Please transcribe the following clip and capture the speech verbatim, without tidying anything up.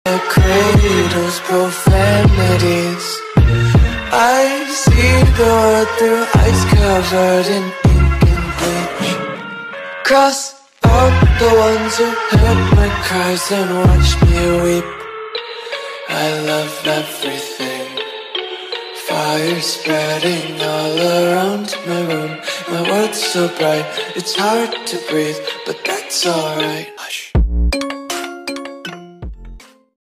The cradle's profanities. I see the world through ice covered in ink and bleach. Cross out the ones who heard my cries and watched me weep. I love everything. Fire spreading all around my room. My world's so bright, it's hard to breathe, but that's alright.